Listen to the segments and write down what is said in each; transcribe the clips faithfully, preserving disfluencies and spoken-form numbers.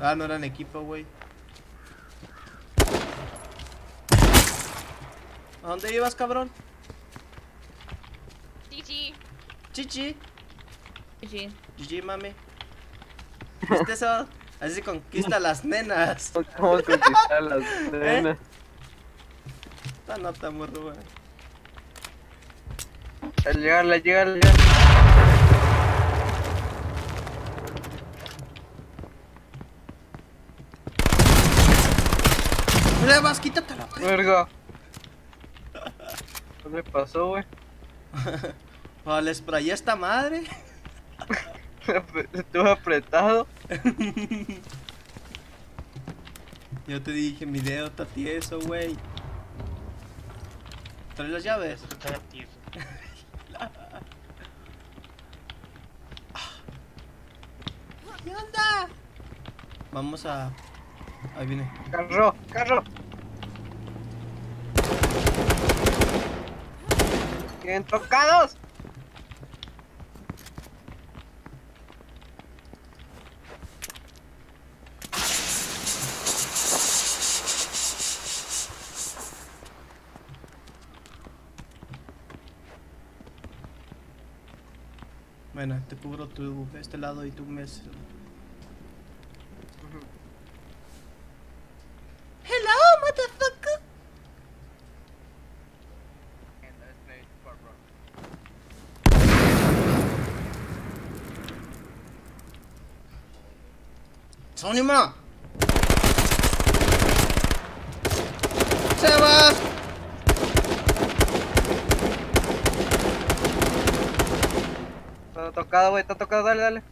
Ah, no eran equipo, güey. ¿A dónde ibas, cabrón? Chichi. Chichi. Chichi. Chichi, mami. ¿Viste eso? Así se conquista a las nenas. ¿Cómo conquistar a las nenas? Esta nota muy ruda. Al llegar, al llegar, al llegar. ¡Levas, quítatela! Verga. ¿Qué le pasó, güey? Oh, le sprayé a esta madre. Estuvo apretado. Yo te dije, mi dedo está tieso, güey. ¿Trae las llaves? Está tieso. ¿Qué onda? Vamos a... Ahí viene. Carro, carro. Bien tocados. Bueno, te cubro tu este lado y tú me... Hello, motherfucker. ¡Sónima! ¡Se va! Está tocado, güey, está tocado, dale, dale.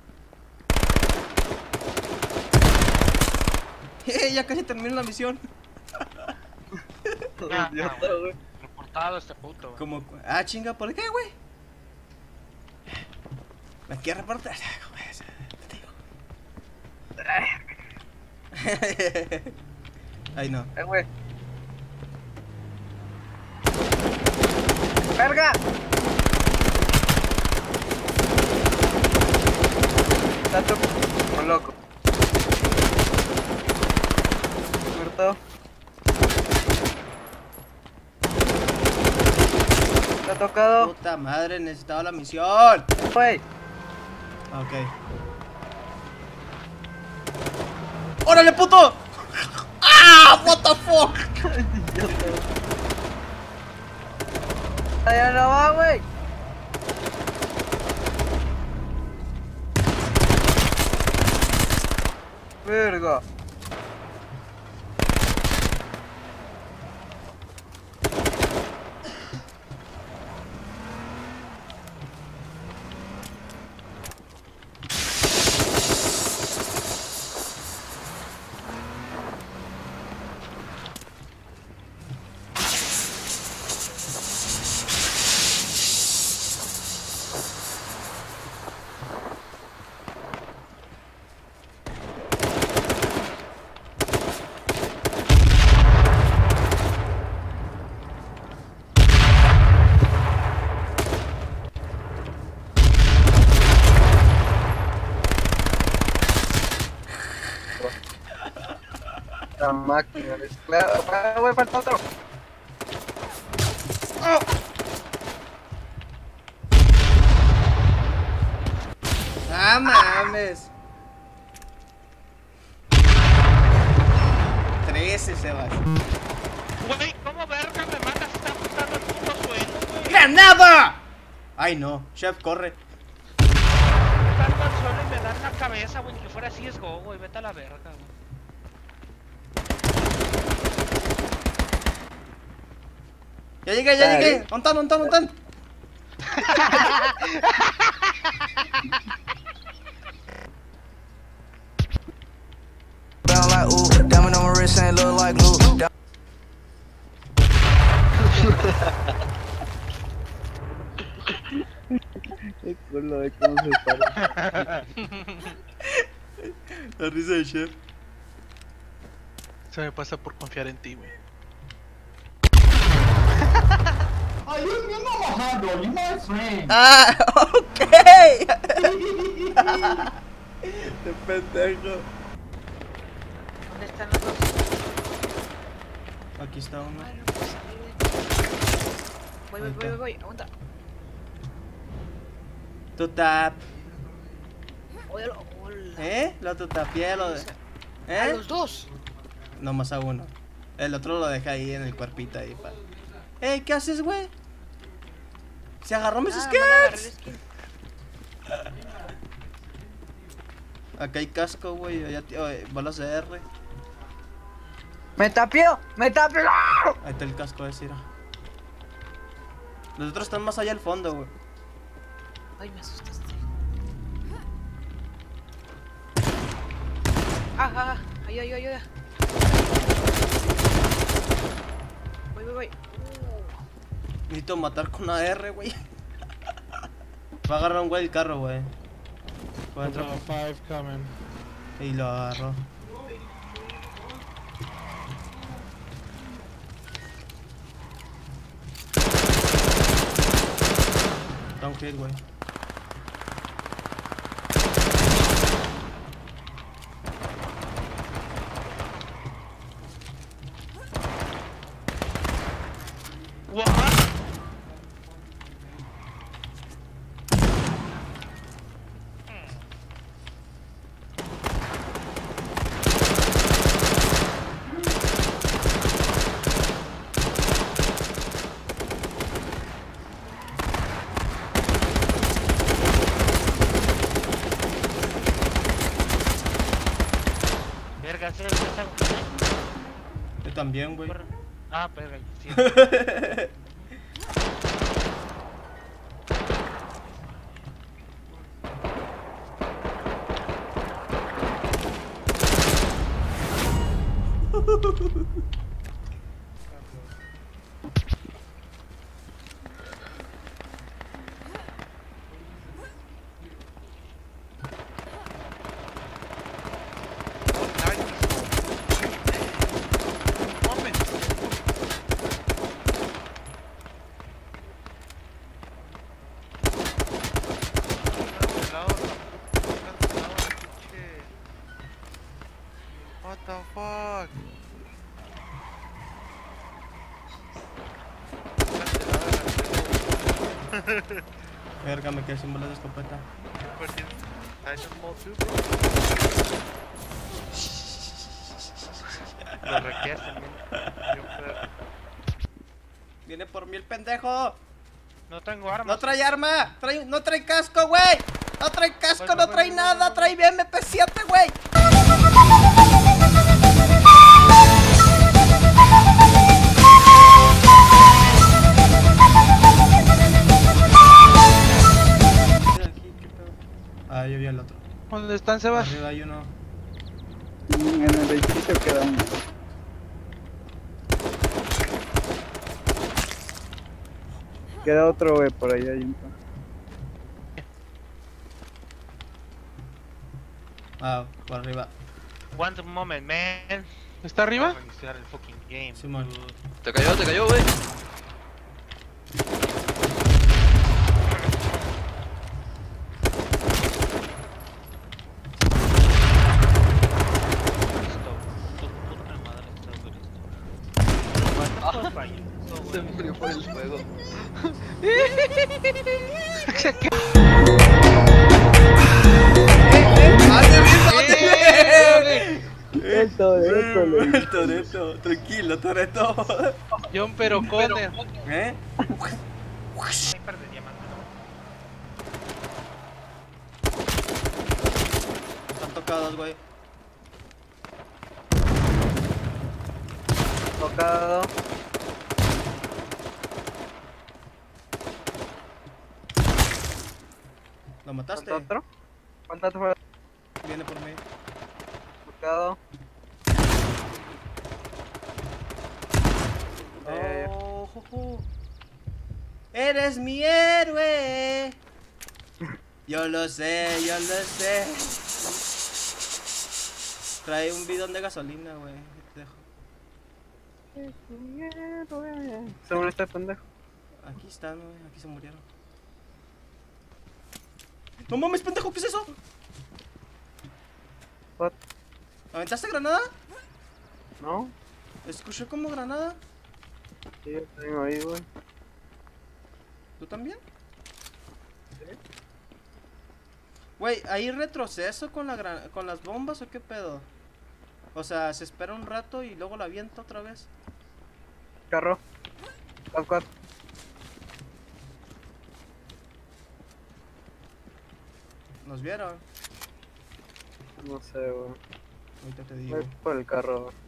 Ya casi termino la misión. Ah, Idiota, ah, güey. Reportado este puto, güey. Como... Ah, chinga, ¿por qué, güey? ¿Me quieres reportar? Ay, no. Eh, güey. ¡Verga! Está tocado, loco. Muerto. Está tocado. Puta madre, necesitaba la misión. Güey. Ok. ¡Órale, puto! ¡Ah! ¡What the fuck! Allá no va, güey. Verga. La máquina, es claro. Ah, güey, falta otro. ¡Oh! ¡Ah, mames! trece, Sebas. Güey, ¿cómo verga me matas? Está ajustando el puto suelo, güey. ¡Granada! Ay, no. Chef, corre. Ajustando al suelo y me dan la cabeza, güey. Que fuera así es go, güey. Vete a la verga, güey. Ya llegué, ya Dale. llegué. Montan, montan, montan. Down like ooh, diamond on my wrist ain't look like glue. Down- Qué culo de cómo se para. La risa de Chef. Se me pasa por confiar en ti, güey. Oh, you, you know my handle, you my friend. Ah, ok. De pendejo. ¿Dónde están los dos? Aquí está uno. Ay, no puedo salir de aquí. Voy, voy, voy, voy, voy, aguanta. Tu tap. Hola, hola. ¿Eh? Lo tu tapié, lo de... A ¿Eh? los dos. No, más a uno. El otro lo deja ahí en el cuerpito ahí, pa. ¡Ey! ¿Qué haces, güey? Se agarró mis Ah, van a agarrar el skates. skin. Acá hay casco, güey. Allá, tío, eh, balas de R. ¡Me tapió! ¡Me tapió! Ahí está el casco ese, mira. Los otros están más allá al fondo, güey. Ay, me asustaste. Ah, ah, ah. Ayuda, ayuda, ayuda. Voy, voy, voy. Uh. Necesito matar con una R, güey. Va a agarrar un güey el carro, güey. Va a entrar Uh, five coming. y lo agarró. Está un hit, güey. What? Verga, ¿sí? ¿Está? Yo también, güey. Ah, verga, sí. What the fuck? Verga, me quedé sin balas de escopeta. Lo requieres también. Viene por mí el pendejo. No tengo armas. No trae arma. Trae, no trae casco, güey. No trae casco, Voy, no voy, trae voy, nada. voy, Trae M P siete, güey. Ah, yo vi al otro. ¿Dónde están, Sebas? Arriba hay uno. En el edificio queda uno. Queda otro, güey, por allá hay un. Ah, por arriba. One moment, man. ¿Está arriba? Vamos a iniciar el fucking game. Simón. dude. Te cayó, te cayó, güey. Esto, tu puta madre está durito. Se murió por el fuego. El Toretto, le El Toretto, tranquilo, Toretto. John, pero Conner. ¿Eh? Sniper de diamante, ¿no? Están tocados, güey. Tocado. ¿Lo mataste? ¿Cuánto otro? ¿Cuánto otro fue? Viene por mí. Tocado. Eh, Oh, jo, jo. Eres mi héroe. Yo lo sé, yo lo sé. Trae un bidón de gasolina, güey. Te dejo. Según este pendejo. Aquí están, güey. Aquí se murieron. No mames, pendejo, ¿qué es eso? What? ¿Aventaste granada? ¿No? Escuché como granada. Sí, yo tengo ahí, güey. ¿Tú también? Güey, ¿hay retroceso con, la gran- con las bombas o qué pedo? O sea, se espera un rato y luego la avienta otra vez. Carro. Cuad, cuad. ¿Nos vieron? No sé, güey. Ahorita te digo. Voy por el carro, güey.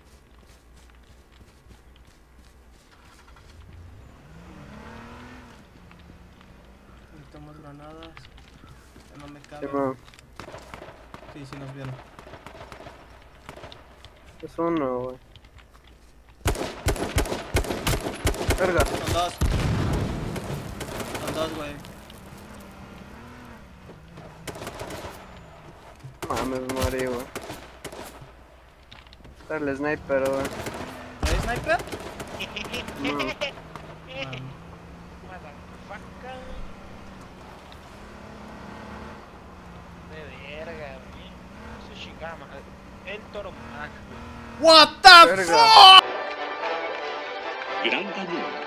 Ahorita más granadas. Ya no me Sí, cabe. man. Sí, sí nos vieron. Es uno, güey. Verga. Son dos. Son dos, güey. Mames, morí, güey. Está el sniper, güey. ¿Hay sniper? No. Motherfucker. De verga, güey. Tsushigama. El Toro Mac, güey. What the Verga. fuck? Gran Cañón.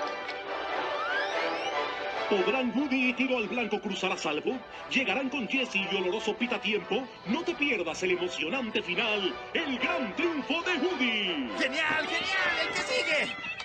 ¿Podrán Woody y Tiro al Blanco cruzar a salvo? ¿Llegarán con Jesse y Oloroso Pita tiempo? No te pierdas el emocionante final, el gran triunfo de Woody. ¡Genial, genial! ¡El que sigue!